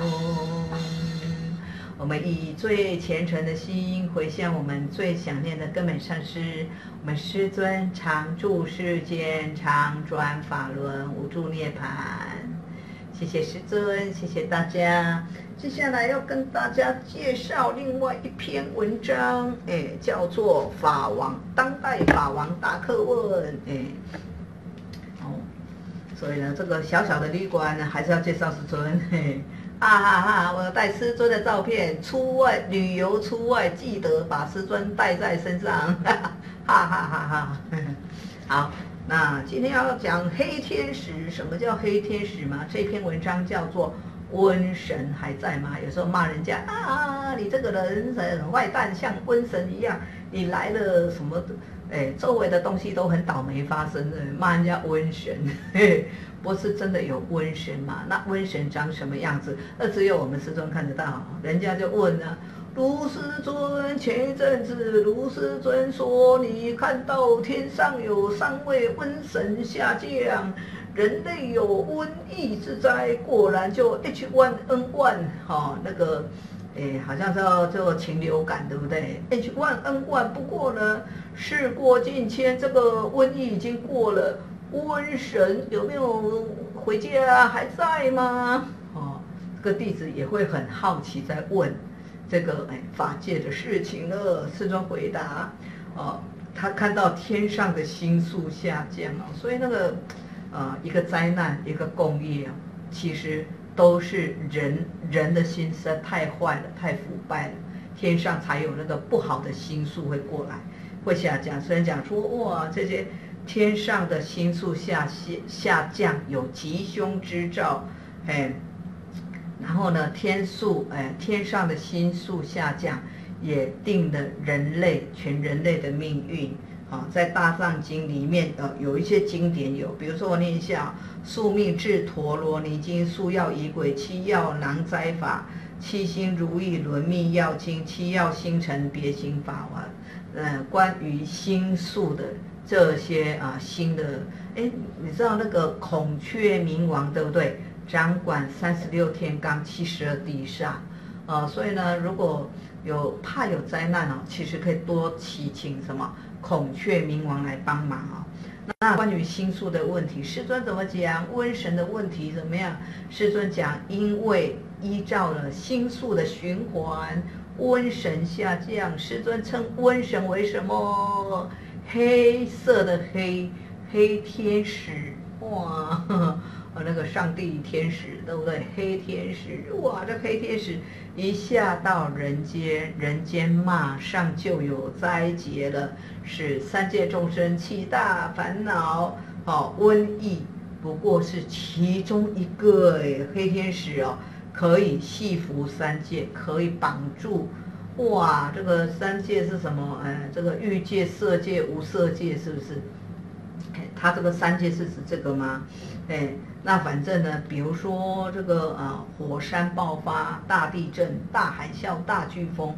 我们以最虔诚的心回向我们最想念的根本上师，我们师尊常住世间，常转法轮，无住涅槃。谢谢师尊，谢谢大家。接下来要跟大家介绍另外一篇文章，哎，叫做《法王当代法王答客问》。哎，哦，所以呢，这个小小的旅馆呢，还是要介绍师尊。嘿，哈哈哈！我带师尊的照片，出外旅游出外，记得把师尊带在身上。哈哈哈哈哈！好。那今天要讲黑天使，什么叫黑天使嘛？这篇文章叫做瘟神还在吗？有时候骂人家啊，你这个人很坏蛋，像瘟神一样，你来了什么？哎，周围的东西都很倒霉发生的，骂人家瘟神，嘿，不是真的有瘟神嘛？那瘟神长什么样子？那只有我们师尊看得到。人家就问了。卢师尊，前一阵子卢师尊说，你看到天上有三位瘟神下降，人类有瘟疫之灾，果然就 H 一 N 一，哈，那个，诶，好像叫叫禽流感，对不对 ？H 一 N 一，不过呢，事过境迁，这个瘟疫已经过了，瘟神有没有回家？还在吗？哦，这个弟子也会很好奇，在问。这个哎法界的事情了，师尊回答，哦，他看到天上的星宿下降哦，所以那个，呃，一个灾难，一个共业啊，其实都是人人的心实在太坏了，太腐败了，天上才有那个不好的星宿会过来，会下降。虽然讲说哇，这些天上的星宿下下下降有吉凶之兆，哎。然后呢，天数，哎，天上的星宿下降，也定了人类全人类的命运。啊，在大藏经里面，呃，有一些经典有，比如说我念一下：宿命智陀罗尼经、宿要仪轨、七要囊斋法、七星如意轮密要经、七要星辰别行法完。呃，关于星宿的这些啊星的，哎，你知道那个孔雀明王对不对？掌管三十六天罡、七十二地煞，呃，所以呢，如果有怕有灾难哦，其实可以多祈请什么孔雀明王来帮忙哦。那关于星宿的问题，师尊怎么讲？瘟神的问题怎么样？师尊讲，因为依照了星宿的循环，瘟神下降。师尊称瘟神为什么？黑色的黑，黑天使，哇！呵呵呃，那个上帝天使，对不对？黑天使，哇，这黑天使一下到人间，人间马上就有灾劫了，使三界众生起大烦恼。哦，瘟疫不过是其中一个哎，黑天使哦，可以系服三界，可以绑住。哇，这个三界是什么？哎，这个欲界、色界、无色界，是不是？哎，它这个三界是指这个吗？哎。那反正呢，比如说这个呃火山爆发、大地震、大海啸、大飓风，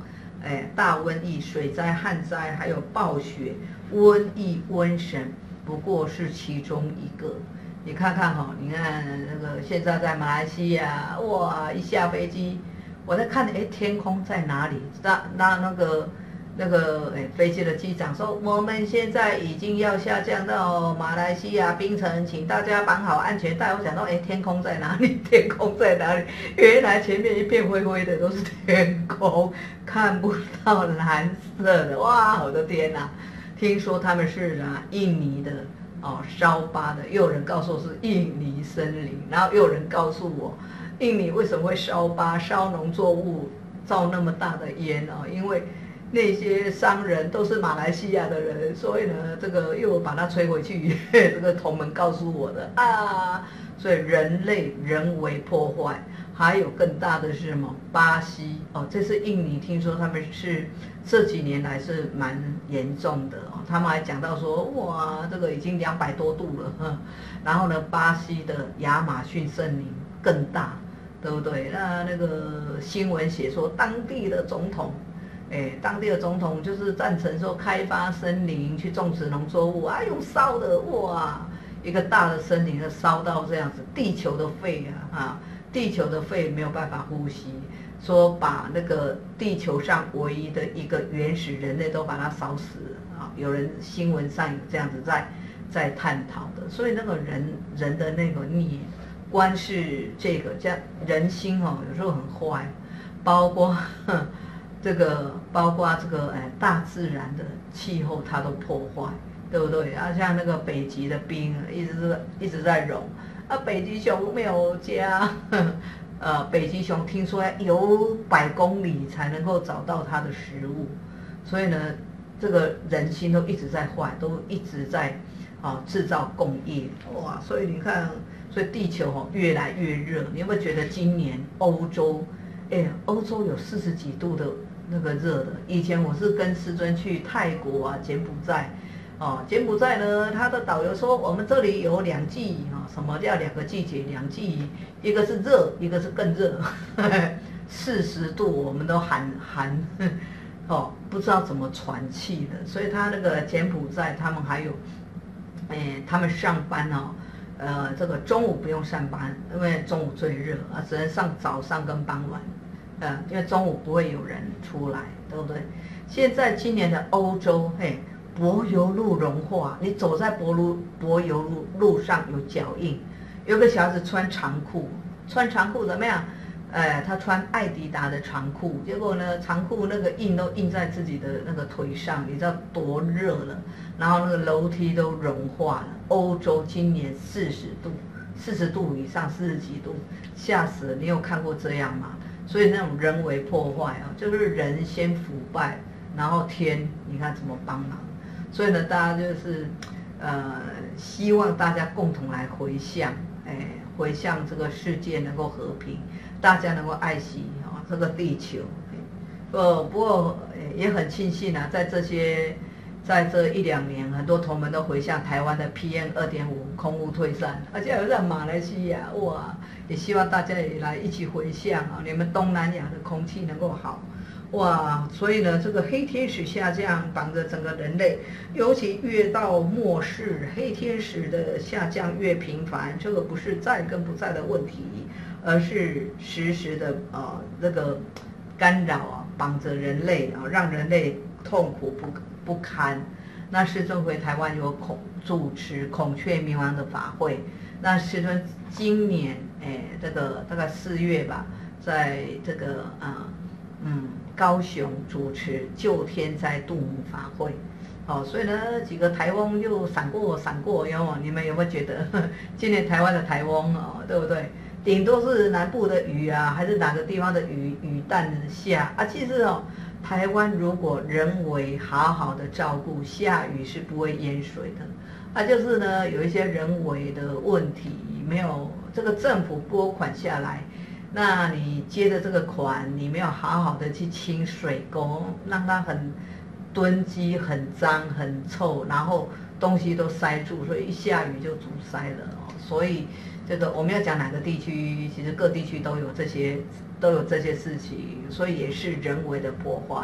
哎，大瘟疫、水灾、旱灾，还有暴雪、瘟疫、瘟神，不过是其中一个。你看看哈、哦，你看那个现在在马来西亚，哇，一下飞机，我在看，哎，天空在哪里？那那那个那个哎，飞机的机长说，我们现在已经要下降到马来西亚槟城，请大家绑好安全带。我想到，哎，天空在哪里？天空在哪里？原来前面一片灰灰的都是天空，看不到蓝色的。哇，我的天哪！听说他们是啊，印尼的。哦，烧巴的，又有人告诉我是印尼森林，然后又有人告诉我，印尼为什么会烧巴，烧农作物，造那么大的烟啊？因为那些商人都是马来西亚的人，所以呢，这个又把它吹回去。这个同门告诉我的啊，所以人类人为破坏。还有更大的是什么？巴西哦，这是印尼，听说他们是这几年来是蛮严重的哦。他们还讲到说，哇，这个已经两百多度了。呵然后呢，巴西的亚马逊森林更大，对不对？那那个新闻写说，当地的总统，哎，当地的总统就是赞成说开发森林去种植农作物啊，用烧的，哇，一个大的森林烧到这样子，地球的肺啊，啊。地球的肺没有办法呼吸，说把那个地球上唯一的一个原始人类都把它烧死了啊！有人新闻上有这样子在在探讨的，所以那个人人的那个孽，光是这个这样人心哦，有时候很坏，包括这个包括这个哎大自然的气候它都破坏，对不对？啊，像那个北极的冰一直是一直在融。啊，北极熊没有家，呃，北极熊听说要游百公里才能够找到它的食物，所以呢，这个人心都一直在坏，都一直在啊制造工业，哇！所以你看，所以地球哦越来越热。你有没有觉得今年欧洲，哎，欧洲有四十几度的那个热的？以前我是跟师尊去泰国啊、柬埔寨。哦，柬埔寨呢，他的导游说我们这里有两季啊、哦，什么叫两个季节？两季，一个是热，一个是更热，四十度我们都喊喊，哦，不知道怎么喘气的。所以他那个柬埔寨，他们还有，哎，他们上班哦，呃，这个中午不用上班，因为中午最热啊，只能上早上跟傍晚，呃，因为中午不会有人出来，对不对？现在今年的欧洲，嘿。柏油路融化，你走在柏路柏油路路上有脚印。有个小孩子穿长裤，穿长裤怎么样？呃，他穿艾迪达的长裤，结果呢，长裤那个印都印在自己的那个腿上，你知道多热了。然后那个楼梯都融化了。欧洲今年四十度，四十度以上，四十几度，吓死了！你有看过这样吗？所以那种人为破坏啊，就是人先腐败，然后天，你看怎么帮忙？所以呢，大家就是，呃，希望大家共同来回向，哎，回向这个世界能够和平，大家能够爱惜啊、哦、这个地球。呃，不过也很庆幸啊，在这些，在这一两年，很多同门都回向台湾的 P M 二点五 空污退散，而且有在马来西亚，哇，也希望大家也来一起回向啊，你们东南亚的空气能够好。哇，所以呢，这个黑天使下降绑着整个人类，尤其越到末世，黑天使的下降越频繁，这个不是在跟不在的问题，而是时时的啊、呃、那个干扰啊，绑着人类啊，让人类痛苦不不堪。那师尊回台湾有孔主持孔雀明王的法会，那师尊今年哎，这个大概四月吧，在这个啊嗯。高雄主持救天灾度母法会，哦，所以呢，几个台风又闪过闪过，有没？你们有没有觉得呵今年台湾的台风哦，对不对？顶多是南部的雨啊，还是哪个地方的雨雨弹下啊？其实哦，台湾如果人为好好的照顾，下雨是不会淹水的。啊，就是呢，有一些人为的问题，没有这个政府拨款下来。那你接的这个款，你没有好好的去清水沟，让它很堆积、很脏、很臭，然后东西都塞住，所以一下雨就阻塞了哦。所以这个我们要讲哪个地区，其实各地区都有这些都有这些事情，所以也是人为的破坏。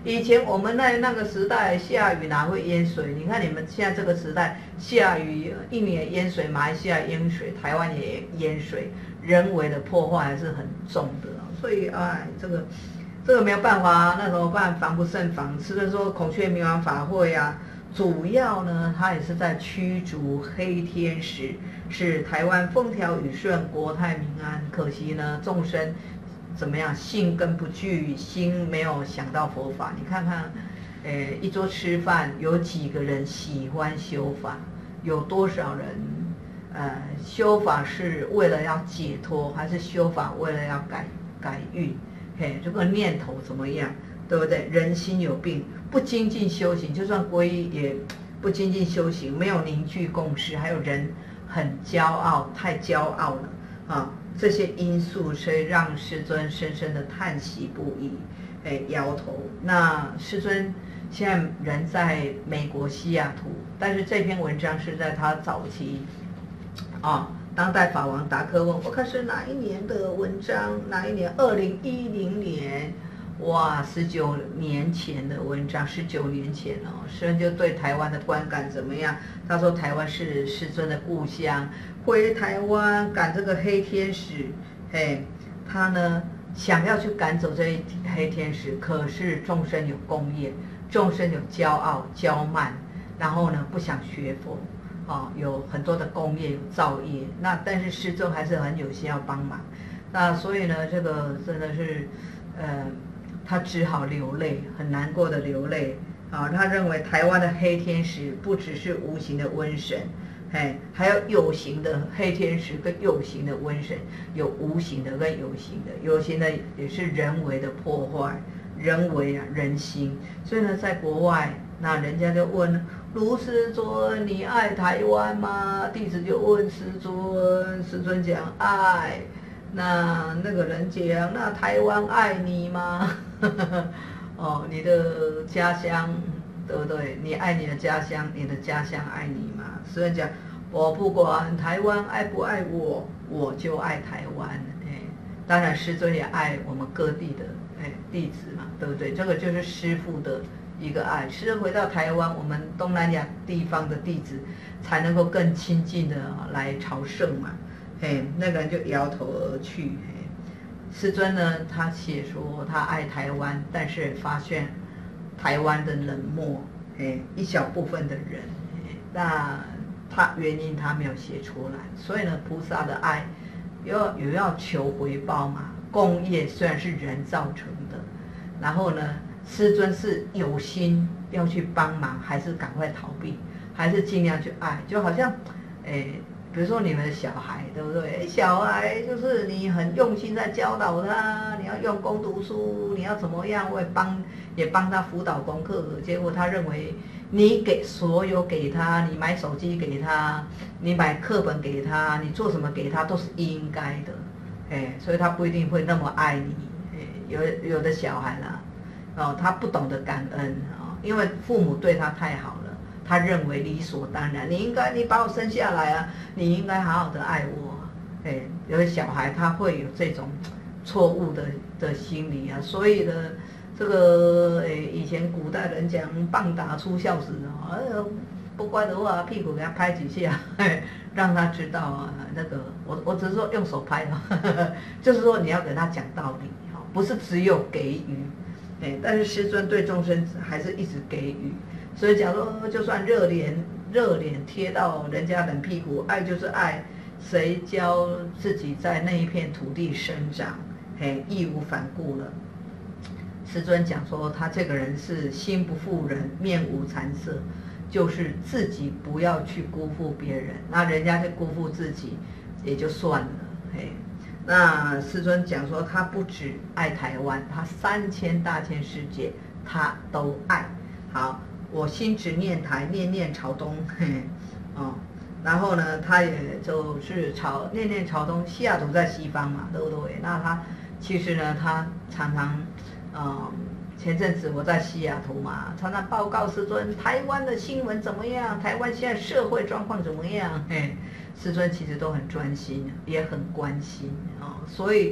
以前我们那那个时代下雨哪会淹水？你看你们现在这个时代下雨，印尼也淹水，马来西亚淹水，台湾也淹水，人为的破坏还是很重的。所以哎，这个这个没有办法啊，那怎么办？防不胜防。虽然说孔雀明王法会啊，主要呢，它也是在驱逐黑天使，使台湾风调雨顺，国泰民安。可惜呢，众生怎么样？性根不具，心没有想到佛法。你看看，呃，一桌吃饭，有几个人喜欢修法？有多少人？呃，修法是为了要解脱，还是修法为了要改改运？嘿，这个念头怎么样？对不对？人心有病，不精进修行，就算皈依也不精进修行，没有凝聚共识，还有人很骄傲，太骄傲了啊！这些因素，所以让师尊深深的叹息不已，哎，摇头。那师尊现在人在美国西雅图，但是这篇文章是在他早期，啊，当代法王达克问，我看是哪一年的文章？哪一年？二零一零年，哇，十九年前的文章，十九年前哦。师尊就对台湾的观感怎么样？他说台湾是师尊的故乡。回台湾赶这个黑天使，嘿，他呢想要去赶走这一黑天使，可是众生有功业，众生有骄傲骄慢，然后呢不想学佛，哦，有很多的功业有造业，那但是师尊还是很有心要帮忙，那所以呢这个真的是，呃，他只好流泪，很难过的流泪啊，他认为台湾的黑天使不只是无形的瘟神。哎，还有有形的黑天使跟有形的瘟神，有无形的跟有形的，有形的也是人为的破坏，人为啊人心。所以呢，在国外，那人家就问卢师尊，你爱台湾吗？弟子就问师尊，师尊讲爱。那那个人讲，那台湾爱你吗？哦，你的家乡。对不对？你爱你的家乡，你的家乡爱你嘛？所以讲，我不管台湾爱不爱我，我就爱台湾。哎，当然师尊也爱我们各地的哎弟子嘛，对不对？这个就是师父的一个爱。师尊回到台湾，我们东南亚地方的弟子才能够更亲近的来朝圣嘛。哎，那个人就摇头而去。哎，师尊呢，他写说他爱台湾，但是发现。台湾的冷漠，哎，一小部分的人，那他原因他没有写出来，所以呢，菩萨的爱有有要求回报嘛？共业虽然是人造成的，然后呢，师尊是有心要去帮忙，还是赶快逃避，还是尽量去爱？就好像，哎，比如说你们的小孩，对不对？小孩就是你很用心在教导他，你要用功读书，你要怎么样会帮。也帮他辅导功课，结果他认为你给所有给他，你买手机给他，你买课本给他，你做什么给他都是应该的，哎，所以他不一定会那么爱你。哎，有有的小孩啦，哦，他不懂得感恩啊，哦，因为父母对他太好了，他认为理所当然，你应该你把我生下来啊，你应该好好的爱我。哎，有的小孩他会有这种错误的的心理啊，所以呢。这个诶，以前古代人讲棒打出孝子啊，不乖的话屁股给他拍几下，让他知道啊，那个我我只是说用手拍的，就是说你要给他讲道理，不是只有给予，哎，但是师尊对众生还是一直给予，所以假如就算热脸热脸贴到人家冷屁股，爱就是爱，谁教自己在那一片土地生长，嘿，义无反顾了。师尊讲说，他这个人是心不负人，面无惭色，就是自己不要去辜负别人，那人家就辜负自己，也就算了。嘿，那师尊讲说，他不只爱台湾，他三千大千世界他都爱。好，我心只念台，念念朝东，嘿，哦，然后呢，他也就是朝念念朝东，西雅图在西方嘛，对不对？那他其实呢，他常常。嗯，前阵子我在西雅图嘛，常常报告师尊台湾的新闻怎么样，台湾现在社会状况怎么样？嘿，师尊其实都很专心，也很关心啊，哦，所以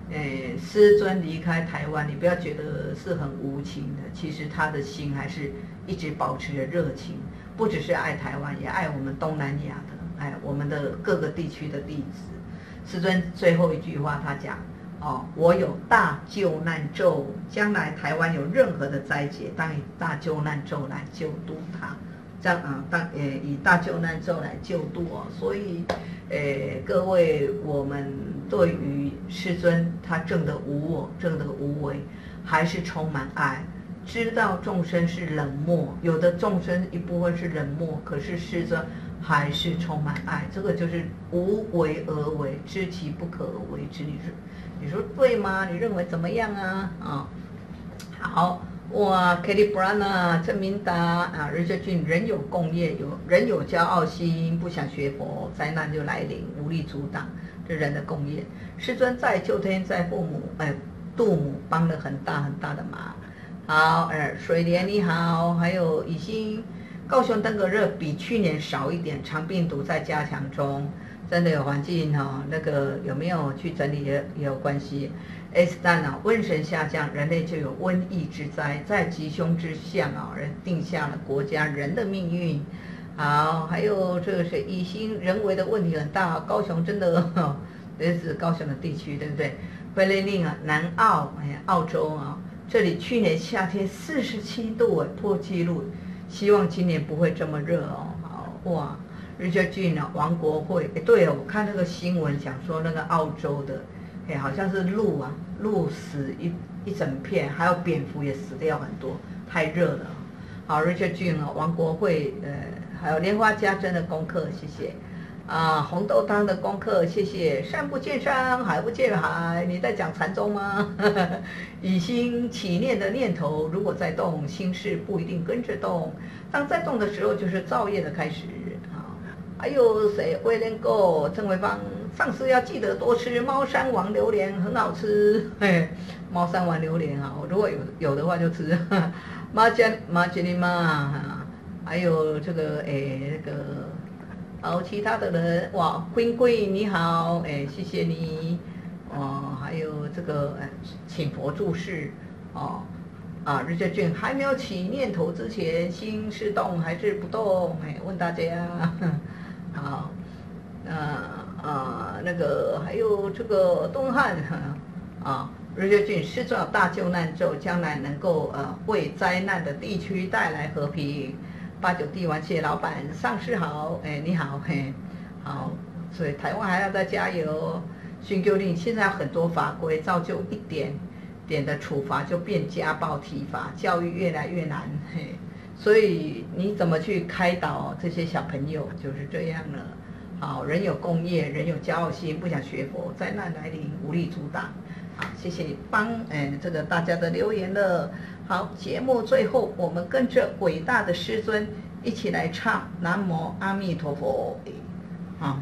诶，师尊离开台湾，你不要觉得是很无情的，其实他的心还是一直保持着热情，不只是爱台湾，也爱我们东南亚的，哎，我们的各个地区的弟子。师尊最后一句话，他讲：哦，我有大救难咒，将来台湾有任何的灾劫，当以大救难咒来救度他。这样啊，当呃以大救难咒来救度哦，所以，呃各位，我们对于师尊他证的无我、证的无为，还是充满爱，知道众生是冷漠，有的众生一部分是冷漠，可是师尊还是充满爱，这个就是无为而为，知其不可而为之。你说你说对吗？你认为怎么样啊？啊，好。哇 ，Kelly Brown 啊，郑明达啊，日学俊，人有共业，有人有骄傲心，不想学佛，灾难就来临，无力阻挡，这人的共业。师尊在救天在父母，哎，度母帮了很大很大的忙。好，呃，水莲你好，还有以心，高雄登革热比去年少一点，肠病毒在加强中，真的有环境哈、哦，那个有没有去整理也也有关系。S 蛋啊，瘟神下降，人类就有瘟疫之灾，在吉凶之象啊，人定下了国家人的命运。好，还有这个是以心人为的问题很大，高雄真的，这是高雄的地区，对不对？菲律宾啊，南澳，哎，澳洲啊，这里去年夏天四十七度哎，破纪录，希望今年不会这么热哦。好哇，日觉俊啊，王国会，哎，对哦，我看那个新闻讲说那个澳洲的。哎，好像是鹿啊，鹿死一一整片，还有蝙蝠也死掉很多，太热了。好 ，Richard Jun 哦，王国会，呃，还有莲花家珍的功课，谢谢。啊，红豆汤的功课，谢谢。山不见山，海不见海，你在讲禅宗吗？以心起念的念头，如果在动，心事不一定跟着动。当在动的时候，就是造业的开始。啊，还有谁？威廉哥、郑维芳。上次要记得多吃猫山王榴莲，很好吃。嘿，猫山王榴莲啊，如果有有的话就吃。马加马吉尼玛，还有这个诶那个，好其他的人哇，贵贵你好，诶谢谢你。哦，还有这个请佛注释哦。啊，日觉俊还没有起念头之前，心是动还是不动？哎，问大家。好，呃。啊，那个还有这个东汉啊，日觉俊师尊有大救难咒，将来能够呃为灾难的地区带来和平。八九帝王谢老板，上市好，哎你好，嘿，好，所以台湾还要再加油。训救令现在有很多法规，造就一点点的处罚就变家暴体罚，教育越来越难，嘿，所以你怎么去开导这些小朋友，就是这样了。好，人有共业，人有骄傲心，不想学佛，灾难来临无力阻挡。好，谢谢你帮哎这个大家的留言了。好，节目最后我们跟着伟大的师尊一起来唱南无阿弥陀佛。好，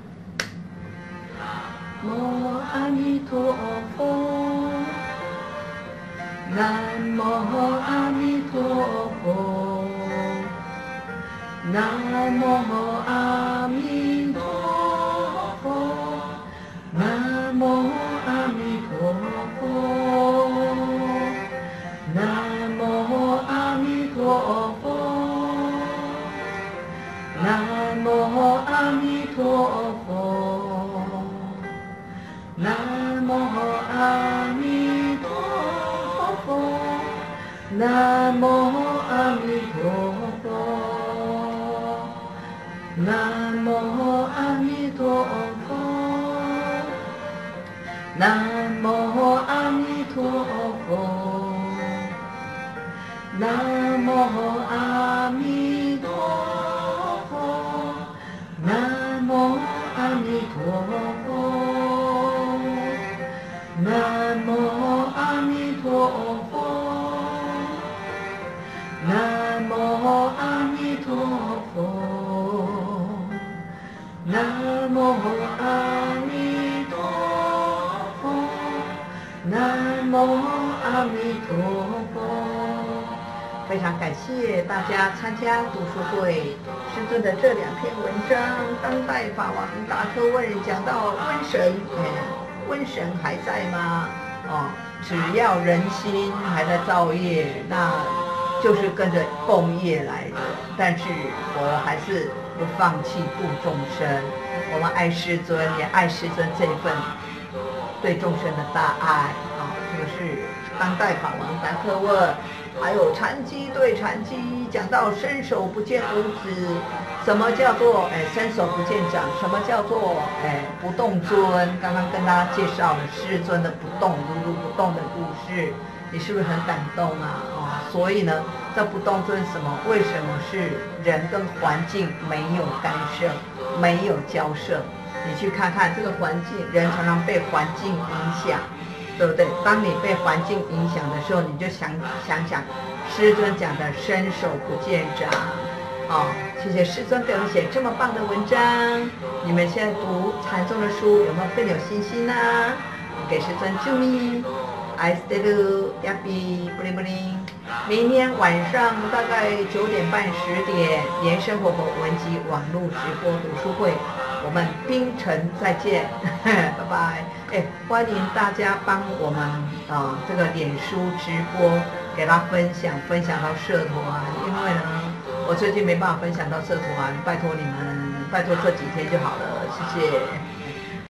南无阿弥陀佛，南无阿弥陀佛，南无阿弥陀佛。南无阿弥陀佛，南无阿弥陀佛，南无阿弥陀佛，南无阿弥陀佛，南无阿弥陀佛，南无阿弥陀佛。南无阿弥陀佛，南无阿弥陀佛，南无阿弥陀佛，南无阿弥陀佛，南无阿弥陀佛，南无阿弥陀佛。南无阿弥陀佛。非常感谢大家参加读书会。师尊的这两篇文章，当代法王达科问讲到瘟神，哎，瘟神还在吗？ 哦，只要人心还在造业，那就是跟着共业来的。但是佛还是不放弃度众生，我们爱师尊，也爱师尊这份对众生的大爱啊、哦，这个是当代法王达克问。还有禅机对禅机讲到伸手不见五指，什么叫做哎伸手不见掌？什么叫做哎不动尊？刚刚跟大家介绍了师尊的不动如如不动的故事，你是不是很感动啊？哦，所以呢，这不动尊什么？为什么是人跟环境没有干涉，没有交涉？你去看看这个环境，人常常被环境影响。对不对？当你被环境影响的时候，你就想想想师尊讲的伸手不见掌，哦，谢谢师尊给我们写这么棒的文章。你们现在读禅宗的书有没有更有信心呢？给师尊祝命 ，I stay to happy， 不灵不灵。明天晚上大概九点半十点，莲生活佛文集网络直播读书会。我们槟城再见，拜拜！哎，欢迎大家帮我们啊、呃、这个脸书直播给他分享，分享到社团，因为呢，我最近没办法分享到社团，拜托你们，拜托这几天就好了，谢谢。